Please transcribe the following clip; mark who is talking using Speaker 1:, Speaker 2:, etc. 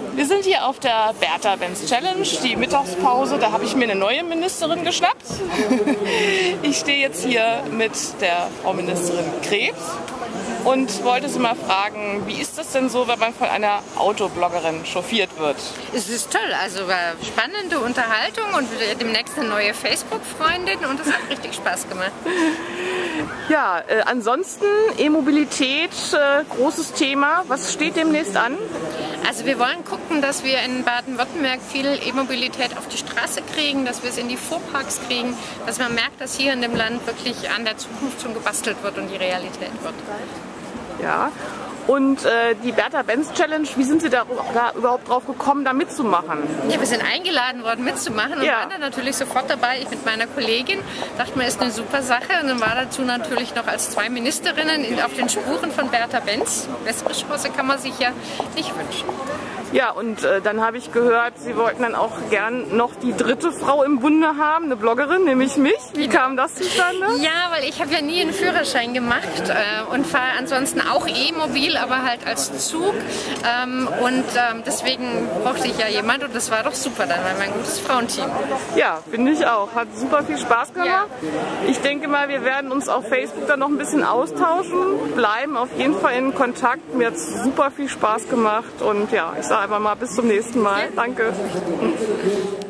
Speaker 1: Wir sind hier auf der Bertha-Benz Challenge, die Mittagspause. Da habe ich mir eine neue Ministerin geschnappt. Ich stehe jetzt hier mit der Frau Ministerin Krebs und wollte Sie mal fragen, wie ist das denn so, wenn man von einer Autobloggerin chauffiert wird?
Speaker 2: Es ist toll, also spannende Unterhaltung und demnächst eine neue Facebook-Freundin und es hat richtig Spaß gemacht.
Speaker 1: Ja, ansonsten E-Mobilität, großes Thema. Was steht demnächst an?
Speaker 2: Also wir wollen gucken, dass wir in Baden-Württemberg viel E-Mobilität auf die Straße kriegen, dass wir es in die Fuhrparks kriegen, dass man merkt, dass hier in dem Land wirklich an der Zukunft schon gebastelt wird und die Realität wird.
Speaker 1: Ja, und die Bertha-Benz Challenge, wie sind Sie da überhaupt drauf gekommen, da mitzumachen?
Speaker 2: Ja, wir sind eingeladen worden mitzumachen und waren dann natürlich sofort dabei. Ich mit meiner Kollegin dachte mir, ist eine super Sache und dann war dazu natürlich noch als zwei Ministerinnen auf den Spuren von Bertha-Benz. Bessere Chance kann man sich ja nicht wünschen.
Speaker 1: Ja, und dann habe ich gehört, Sie wollten dann auch gern noch die dritte Frau im Bunde haben, eine Bloggerin, nämlich mich. Wie kam das zustande?
Speaker 2: Ja, weil ich habe ja nie einen Führerschein gemacht und fahre ansonsten auch E-Mobil, aber halt als Zug. Deswegen brauchte ich ja jemand und das war doch super, dann war mein gutes Frauenteam.
Speaker 1: Ja, finde ich auch. Hat super viel Spaß gemacht. Ja. Ich denke mal, wir werden uns auf Facebook dann noch ein bisschen austauschen, bleiben auf jeden Fall in Kontakt. Mir hat es super viel Spaß gemacht und ja, ich sage einfach mal bis zum nächsten Mal. Danke.